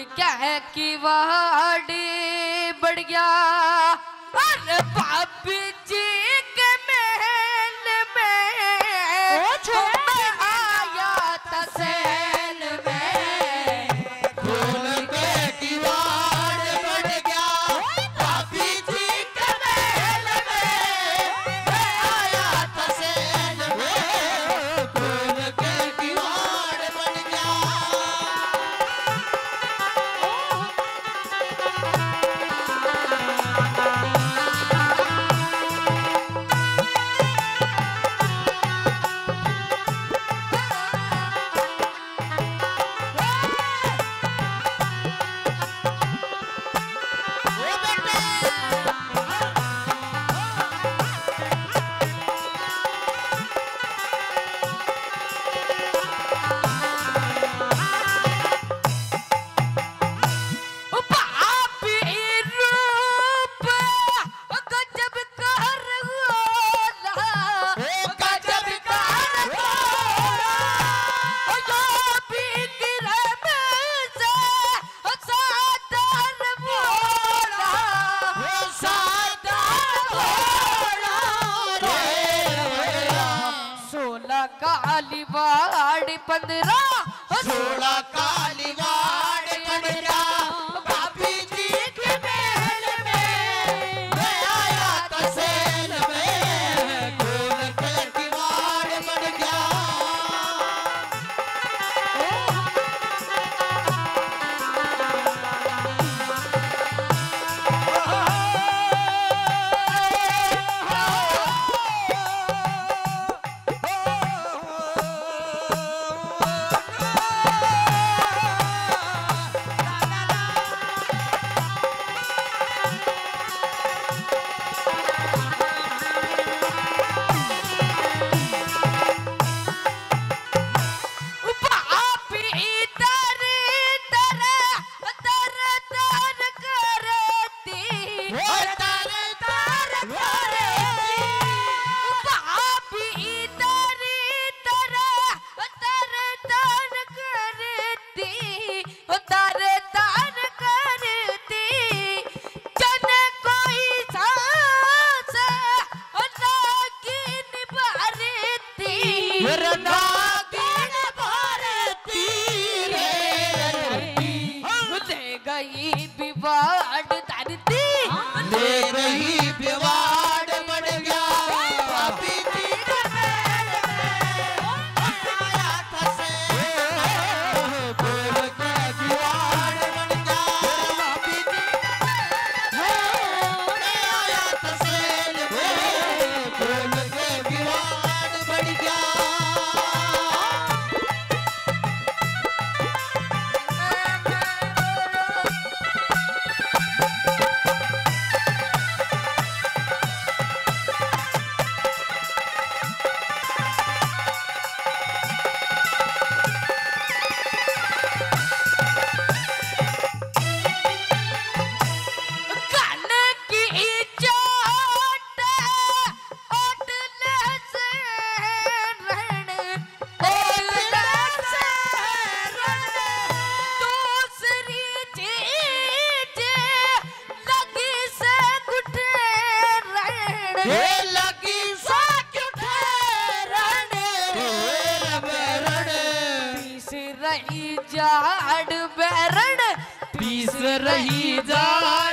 क्या की वाड़ी बढ़ गया अरे भाभी जी के महल में आया था सैल में फूल के किवाड़ बढ़ गया भाभी जी के महल में आया था सैल में फूल के किवाड़ बढ़ गया कालीवाड़ 15 16 कालीवाड़ बढ़ गया भाभी जी के महल में आया था सैल में फूल के किवाड़ बढ़ गया बिवाड़ धरती ले गई बिवाड़ बढ़ गया भाभी जी के महल में आया था सैल फूल के किवाड़ बढ़ गया भाभी जी के महल में आया था सैल फूल के किवाड़ बढ़ गया जाड़ बैरण पीस रही जाड़